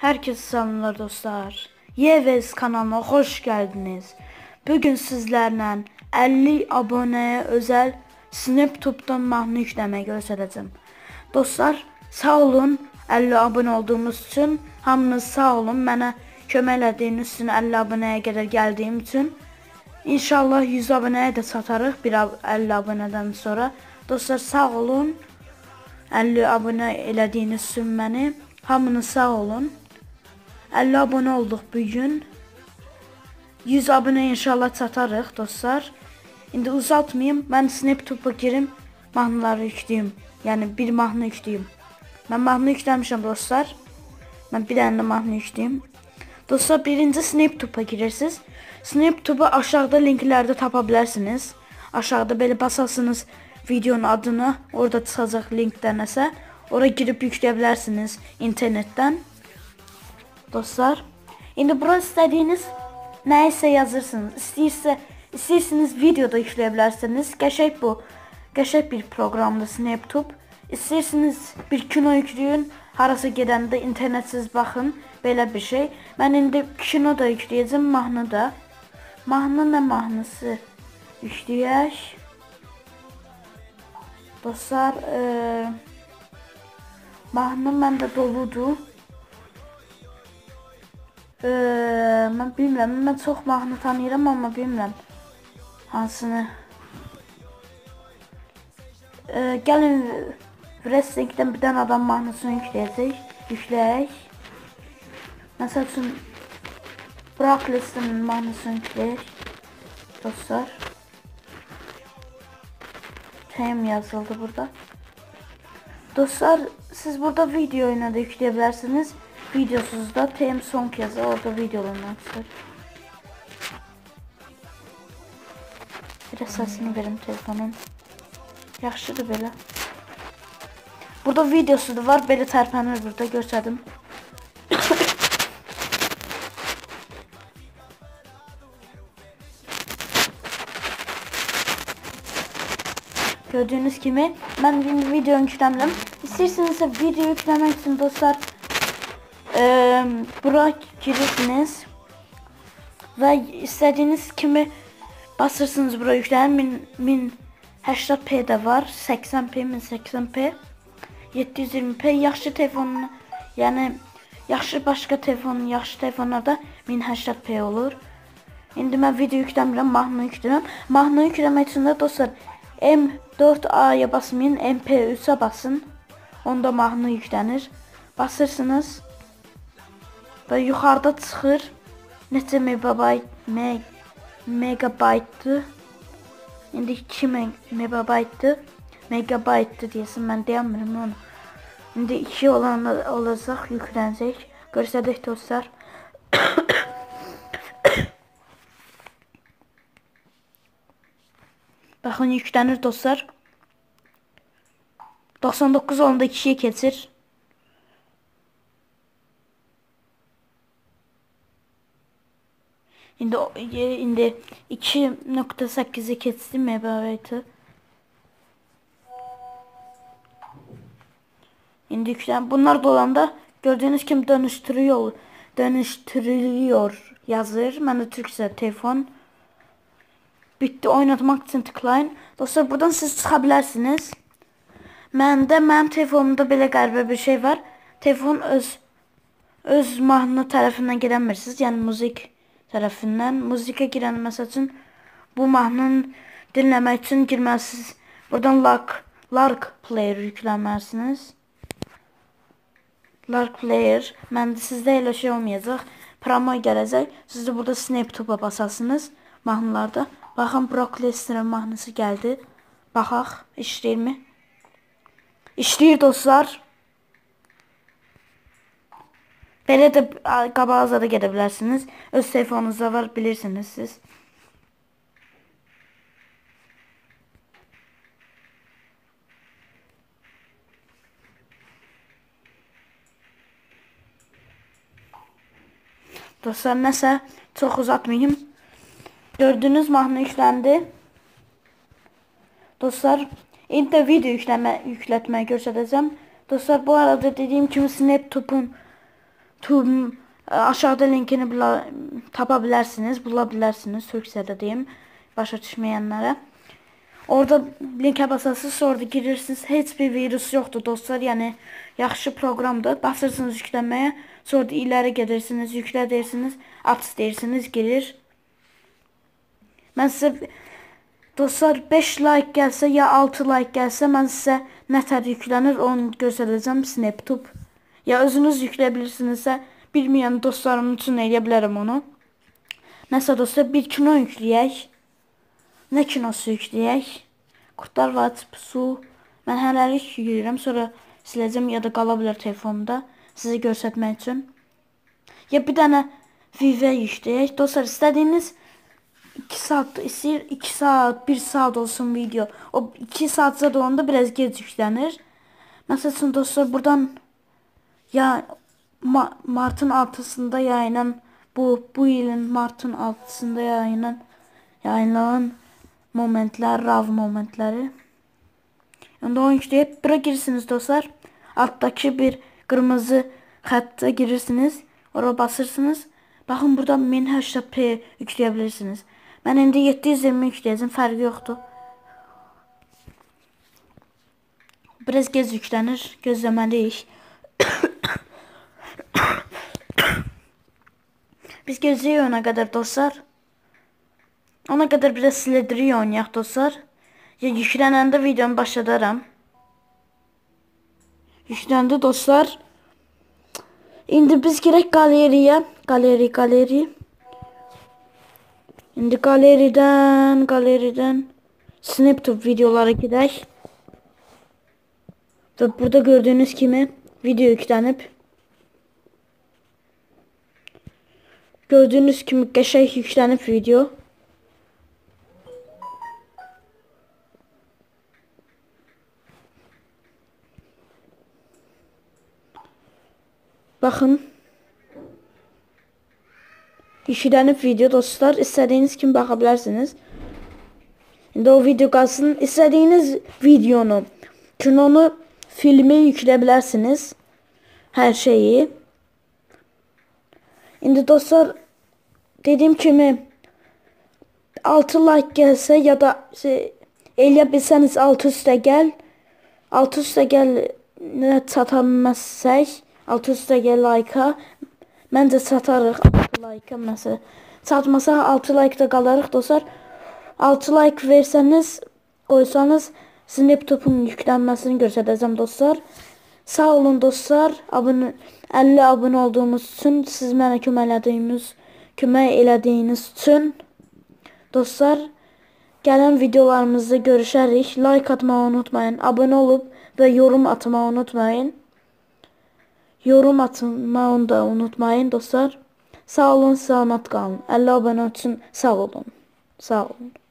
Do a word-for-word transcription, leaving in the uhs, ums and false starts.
Herkese selamlar dostlar. Yevez kanalına hoş geldiniz. Bugün sizlerle elli aboneye özel SnapTube'dan mahnı yükləməyi göstərəcəm. Dostlar, sağ olun elli abone olduğumuz için. Hamınız sağ olun. Mənə kömək elədiyiniz üçün elli aboneye qədər gəldiyim üçün. İnşallah yüz aboneye də çatarıq bir elli aboneden sonra. Dostlar, sağ olun. elli abone elədiyiniz üçün məni. Hamınız sağ olun. elli abone olduq bugün. yüz abone inşallah çatarıq dostlar. İndi uzatmayayım. Ben SnapTube'a girim, mahnıları yükləyim. Yani bir mahnı yükləyim. Ben mahnı yükləmişəm dostlar. Ben bir tane de mahnı yükləyim. Dostlar, birinci SnapTube'a girirsiniz. SnapTube'u aşağıda linklerde tapabilirsiniz. Aşağıda böyle basasınız videonun adını, orada çıxacaq linkdən nəsə. Oraya girip yükləyebilirsiniz internetten. Dostlar, indi bura istədiyiniz nəysə yazırsınız. İstəyirsə, istəyirsiniz videoda yükləyebilirsiniz. Qəşəng bu. Qəşəng bir proqramdır SnapTube. İstəyirsiniz bir kino yükləyin, harasa gedəndə internetsiz baxın, belə bir şey. Mən indi kino da yükləyəcəm, mahnı da. Mahnı nə mahnısı yükləyək? Dostlar, e, mahnı məndə doludur. Ee, mən bilmirəm, mən çox mahnı tanıyıram, amma bilmirəm hansını. Ee, gəlin Wrestling'dən bir dənə adam mahnısını yükləyəcək, yükləyək. Məsəl üçün Brock Lesnar'ın mahnısını yükləyək. Dostlar, Time yazıldı burada. Dostlar, siz burada video oyuna da yükləyebilirsiniz. Videosuz da Theme Song yazı, orada videolarından çıxır. Biraz səsini verim telefonun. Yaxşıdır belə. Burada videosu da var, belə tərpənir burada, görsədim. Gördüğünüz kimi ben şimdi video yükləmirəm. İstəyirsinizsə video yükləmək üçün dostlar, Ee, buraya girirsiniz ve istediğiniz kimi basırsınız buraya yükleyin. min səksən p de var, səksən p, min səksən p, yeddi yüz iyirmi p. Yaxşı telefonun, yani yaxşı başka telefonun, yaxşı telefonlarda min səksən p olur. İndi mən video yükləmirəm, mahnı yükləyirəm. Mahnı yükləmək üçün də dostlar M dörd A'ya basmayın, M P üç'e basın. Onda mahnı yüklənir. Basırsınız. Və yuxarıda çıxır neçə megabayt me, megabaytdır. İndi iki megabaytdır. Megabaytdır deyəsən, mən deyəmirəm onu. İndi iki olan olacaq, yüklənəcək. Görsədək dostlar. Baxın, yüklənir dostlar. doxsan doqquz onda ikiyə keçir. İndi indi iki nokta səkkizə keçdi megabaytı. İndi yüklən. Bunlar dolanda gördüğünüz kimi dönüştürüyor, dönüştürülüyor yazır. Məndə Türkcə telefon. Bitti, oynatmaq üçün tıklayın. Dostlar, buradan siz çıxa bilərsiniz. Məndə, mənim telefonumda belə qəribə bir şey var. Telefon öz öz mahnı tərəfindən gedəmirsiniz. Yəni müzik tərəfindən. Muzika girən məsəl üçün bu mahnını dinləmək üçün girməlisiniz. Buradan Lark, Lark Player yükləməlisiniz. Lark Player. Məndə sizdə elə şey olmayacaq. Promo gələcək. Siz də burada SnapTube'a basasınız mahnılarda. Baxın, Brock Lesnar'ın mahnısı gəldi. Baxaq, işləyirmi? İşləyir dostlar. Belə də qabağınıza da gedə bilərsiniz. Öz telefonunuzda var, bilirsiniz siz. Dostlar, nəsə çox uzatmayayım. Gördüğünüz mahnı yükləndi. Dostlar, indi də video yükləmə, yüklətməyi göstərəcəm. Dostlar, bu arada dediyim kimi SnapTube'un Tüm aşağıda linkini bula, tapa bilərsiniz, bula bilərsiniz. Türkçədə deyim, başa düşməyənlərə. Orada linkə basasınız, sonra da girirsiniz. Heç bir virus yoxdur dostlar. Yəni yaxşı proqramdır. Basırsınız yüklənməyə, sonra da iləri gedirsiniz, yüklə deyirsiniz, aç deyirsiniz, girir. Mən sizə dostlar beş like gəlsə ya altı like gəlsə mən sizə nətər yüklənir onu göstərəcəm. SnapTube. Ya özünüz yükləyə bilirsinizsə, bilməyən dostlarım üçün eləyə bilərəm onu. Nəsə dostlar, bir kino yükləyək. Nə kinosu yükləyək? Qurtlar Vadisi Pusu. Mən hələlik yükləyirəm, sonra siləcəm ya da qala bilər telefonumda sizə göstərmək üçün. Ya bir dənə Vive yükləyək. Dostlar, istədiyiniz iki saat istəyir, iki saat, bir saat olsun video. O iki saatsa da onda biraz gec yüklənir. Məsəl üçün dostlar, buradan ya ma martın altısında yayınan bu bu ilin martın altısında yayınan yayınlanan momentlər, rav momentləri. İndi onu yükləyib bura girirsiniz dostlar. Alttaki bir kırmızı xəttə girirsiniz. Oraya basırsınız. Baxın burada min səksən p yükləyə bilirsiniz. Mən indi yeddi yüz iyirmi yükləyəcəm, fərqi yoxdur. Biraz gec yüklənir, gözləməliyik. Biz gözləyik ona qədər dostlar. Ona qədər biraz Slither oynayaq dostlar. Ya yüklənəndə videomu başladaram. Yükləndi dostlar. İndi biz girək galeriyə. Galeri, galeri. İndi galeriden, galeriden SnapTube videolara gidək. Və burada gördüğünüz kimi video yüklənib. Gördüğünüz kimi qəşəng yüklənib video. Baxın. Yüklənib video dostlar. İstədiyiniz kimi baxa bilərsiniz. İndi o video qalsın. İstədiyiniz videonu, kinonu, filmi yüklə bilərsiniz. Hər şeyi. İndi dostlar, dediyim kimi altı like gəlsə ya da şey, eləyə bilsəniz altı üstə gəl. altı üstə gəl çata bilməzsək, altı üstə gəl like-a. Məncə çatarıq altı like-a məsələ. Çatmasa altı like-da qalarıq dostlar. altı like versəniz, qoysanız SnapTube-un yüklənməsini göstərəcəm dostlar. Sağ olun dostlar. Abone, əlli abunə olduğumuz üçün, siz mənə kömək elədiyiniz, kömək elədiyiniz üçün dostlar, gələn videolarımızda görüşərik. Like atmağı unutmayın. Abunə olub və yorum atmağı unutmayın. Yorum atmağı da unutmayın dostlar. Sağ olun, salamat qalın. əlli abunə üçün sağ olun. Sağ olun.